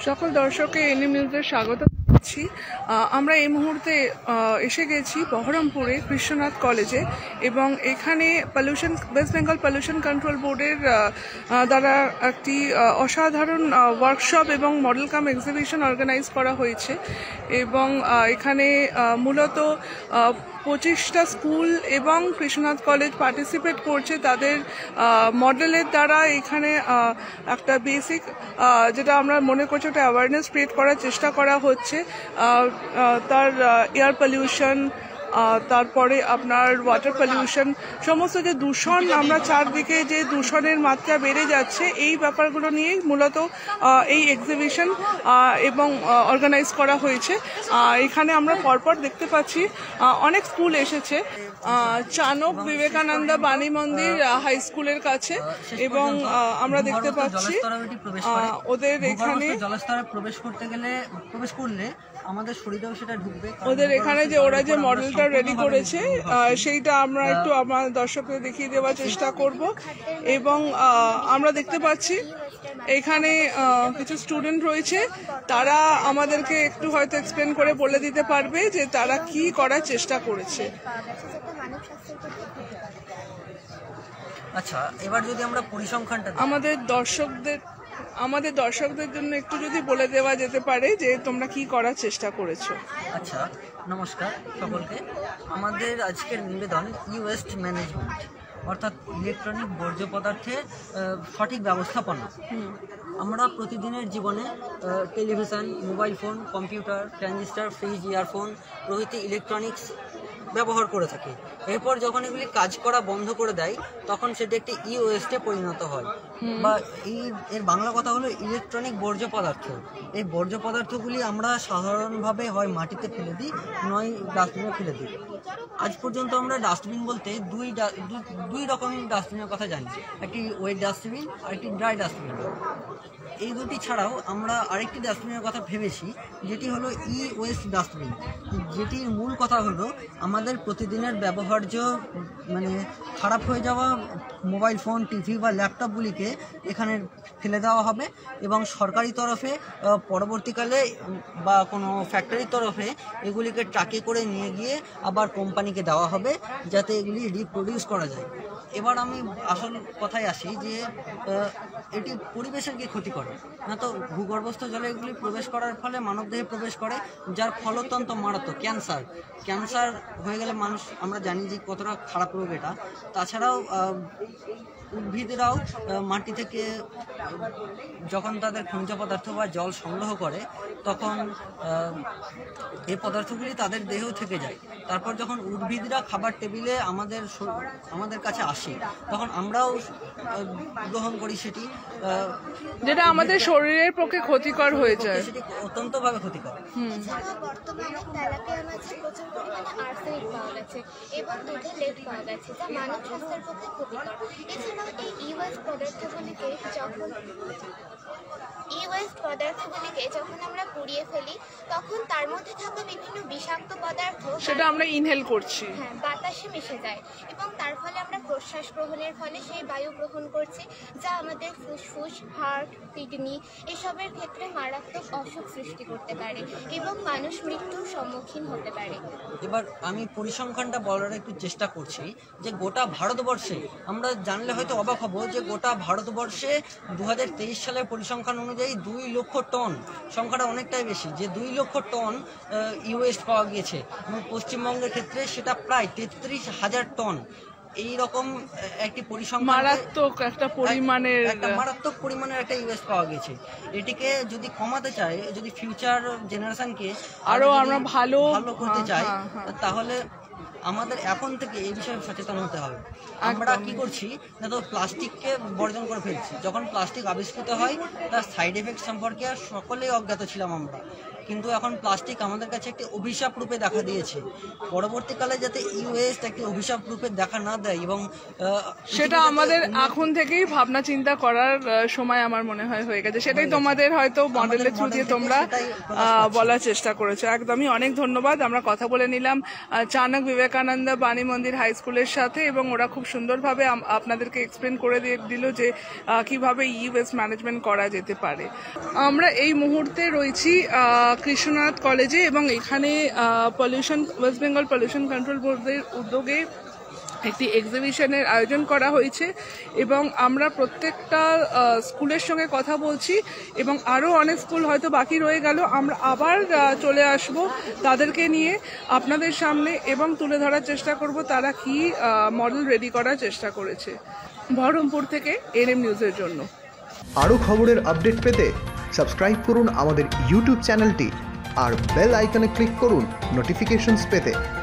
সকল দর্শককে এনএম নিউজে স্বাগত জানাচ্ছি। আমরা এই মুহূর্তে এসে গেছি বহরমপুরে কৃষ্ণনাথ কলেজে এবং এখানে ওয়েস্ট বেঙ্গল পলিউশন কন্ট্রোল বোর্ডের দ্বারা একটি অসাধারণ ওয়ার্কশপ এবং মডেল কাম এক্সিবিশন অর্গানাইজ করা হয়েছে এবং এখানে মূলত 25টা স্কুল এবং কৃষ্ণনাথ কলেজ পার্টিসিপেট করছে। তাদের মডেলের দ্বারা এখানে একটা বেসিক যেটা আমরা মনে করছি একটা অ্যাওয়ারনেস ক্রিয়েট করার চেষ্টা করা হচ্ছে। তার এয়ার পলিউশন, তারপরে আপনার ওয়াটার পলিউশন, সমস্ত যে দূষণ আমরা চারদিকে যে দূষণের মাত্রা বেড়ে যাচ্ছে এই ব্যাপারগুলো নিয়েই মূলত এই এক্সিবিশন এবং অর্গানাইজ করা হয়েছে। এখানে আমরা পরপর দেখতে পাচ্ছি অনেক স্কুল এসেছে, চানক বিবেকানন্দ বাণী মন্দির হাই স্কুলের কাছে এবং আমরা দেখতে পাচ্ছি ওদের এখানে জলস্তরে প্রবেশ করলে আমাদের শরীরেও সেটা ঢুকবে। ওদের এখানে যে ওরা যে মডেলটা রেডি করেছে সেইটা আমরা একটু আমার দর্শকদের দেখিয়ে দেওয়ার চেষ্টা করব এবং আমরা দেখতে পাচ্ছি এখানে কিছু স্টুডেন্ট রয়েছে, তারা আমাদেরকে একটু হয়তো এক্সপ্লেন করে বলে দিতে পারবে যে তারা কি করার চেষ্টা করেছে। আচ্ছা, এবার যদি আমরা পরিসংখ্যানটা আমাদের দর্শকদের জন্য একটু যদি বলে দেওয়া যেতে পারে যে তোমরা কি করার চেষ্টা করেছো। আচ্ছা, নমস্কার সকলকে। আমাদের আজকের নিবেদন ওয়েস্ট ম্যানেজমেন্ট অর্থাৎ ইলেকট্রনিক বর্জ্য পদার্থের সঠিক ব্যবস্থাপনা। আমরা প্রতিদিনের জীবনে television, mobile phone, computer, transistor, fridge, earphone প্রভৃতি ইলেকট্রনিক্স ব্যবহার করে থাকি। এরপর যখন এগুলি কাজ করা বন্ধ করে দেয় তখন সেটা একটি ওয়েস্টে পরিণত হয়, বা এর বাংলা কথা হলো ইলেকট্রনিক বর্জ্য পদার্থ। এই বর্জ্য পদার্থগুলি আমরা সাধারণভাবে হয় মাটিতে ফেলে দিই, নয় ডাস্টবিনে ফেলে দিই। আজ পর্যন্ত আমরা ডাস্টবিন বলতে দুই রকম ডাস্টবিনের কথা জানি, একটি ওয়েট ডাস্টবিন আর একটি ড্রাই ডাস্টবিন। এই দুটি ছাড়াও আমরা আরেকটি ডাস্টবিনের কথা ভেবেছি, যেটি হলো ওয়েস্ট ডাস্টবিন, যেটির মূল কথা হলো আমাদের প্রতিদিনের ব্যবহার্য মানে খারাপ হয়ে যাওয়া মোবাইল ফোন, টিভি বা ল্যাপটপগুলিকে এখানে ফেলে দেওয়া হবে এবং সরকারি তরফে পরবর্তীকালে বা কোনো ফ্যাক্টরির তরফে এগুলিকে ট্রাকে করে নিয়ে গিয়ে আবার কোম্পানিকে দেওয়া হবে যাতে এগুলি রিপ্রডিউস করা যায়। এবার আমি আসল কথায় আসি যে এটি পরিবেশের কি ক্ষতি করে না, তো ভূগর্ভস্থ জলে এগুলি প্রবেশ করার ফলে মানবদেহে প্রবেশ করে, যার ফল অত্যন্ত মারাত্মক। ক্যান্সার হয়ে গেলে মানুষ, আমরা জানি যে কতটা খারাপ রোগ এটা। তাছাড়াও উদ্ভিদেরাও মাটি থেকে যখন তাদের খনিজ পদার্থ বা জল সংগ্রহ করে তখন এই পদার্থগুলি তাদের দেহেও থেকে যায়। তারপর যখন উদ্ভিদরা খাবার টেবিলে আমাদের কাছে আসে তখন আমরাও গ্রহণ করি সেটি, যেটা আমাদের শরীরের পক্ষে ক্ষতিকর হয়ে যায়, সেটি অত্যন্তভাবে ক্ষতিকর। বর্তমানে তেলাপিয়া মাছে প্রচুর পরিমাণে আর্সেনিক পাওয়া গেছে এবং দুধে লেড পাওয়া গেছে, যা মানব স্বাস্থ্যের পক্ষে ক্ষতিকর। এছাড়াও এই ওয়েস্ট পদার্থগুলিকে যখন আমরা পুড়িয়ে ফেলি তখন তার মধ্যে থাকা বিভিন্ন বিষাক্ত পদার্থ সেটা আমরা ইনহেল করছি, বাতাসে মিশে যায় এবং তার ফলে আমরা প্রশ্বাস গ্রহণের ফলে সেই বায়ু গ্রহণ করছি, যা আমাদের ফুসফুস, হার্ট, কিডনি এসবের ক্ষেত্রে মারাত্মক অসুখ সৃষ্টি করতে পারে এবং মানুষ মৃত্যুর সম্মুখীন হতে পারে। এবার আমি পরিসংখ্যানটা বলার একটু চেষ্টা করছি যে গোটা ভারতবর্ষে, আমরা জানলে হয়তো অবাক হব যে গোটা ভারতবর্ষে 2023 সালের পরিসংখ্যান অনুযায়ী 2 লক্ষ টন, সংখ্যাটা অনেকটাই বেশি, যে 2 লক্ষ টন ওয়েস্ট পাওয়া গিয়েছে এবং পশ্চিমবঙ্গের ক্ষেত্রে সেটা প্রায় 33,000 টন। এইরকম একটি পরিসংখ্যান, মারাত্মক পরিমাণের একটা ওয়েস্ট পাওয়া গেছে। এটিকে যদি কমাতে চায়, যদি ফিউচার জেনারেশনকে আরো আমরা ভালো করতে চাই, তাহলে আমাদের এখন থেকে এই বিষয়ে সচেতন হতে হবে। আমরা কি করছি না, তো প্লাস্টিককে বর্জন করে ফেলছি। যখন প্লাস্টিক আবিষ্কৃত হয় তার সাইড এফেক্ট সম্পর্কে আর সকলেই অজ্ঞাত ছিলাম আমরা, কিন্তু এখন প্লাস্টিক আমাদের কাছে একটি অভিশাপ রূপে দেখা দিয়েছে। পরবর্তীকালে যাতে ওয়েস্ট একটি অভিশাপ রূপে দেখা না দেয় এবং সেটা আমাদের এখন থেকেই ভাবনা চিন্তা করার সময় আমার মনে হয় হয়ে গেছে। সেটাই তোমাদের হয়তো মডেলের থ্রু দিয়ে তোমরা বলার চেষ্টা করেছো। একদমই অনেক ধন্যবাদ। আমরা কথা বলে নিলাম চানক বিবেকানন্দ বিবেকানন্দ বাণী মন্দির হাই স্কুলের সাথে, এবং ওরা খুব সুন্দরভাবে আপনাদেরকে এক্সপ্লেন করে দিল যে কিভাবে ই ওয়েস্ট ম্যানেজমেন্ট করা যেতে পারে। আমরা এই মুহূর্তে রয়েছি কৃষ্ণনাথ কলেজে, এবং এখানে ওয়েস্ট বেঙ্গল পলিউশন কন্ট্রোল বোর্ডের উদ্যোগে একটি এক্সিবিশনের আয়োজন করা হয়েছে, এবং আমরা প্রত্যেকটা স্কুলের সঙ্গে কথা বলছি, এবং আরও অনেক স্কুল হয়তো বাকি রয়ে গেল। আমরা আবার চলে আসব তাদেরকে নিয়ে আপনাদের সামনে, এবং তুলে ধরার চেষ্টা করব তারা কি মডেল রেডি করার চেষ্টা করেছে। বহরমপুর থেকে এনএম নিউজের জন্য। আরও খবরের আপডেট পেতে সাবস্ক্রাইব করুন আমাদের ইউটিউব চ্যানেলটি আর বেল আইকনে ক্লিক করুন নোটিফিকেশনস পেতে।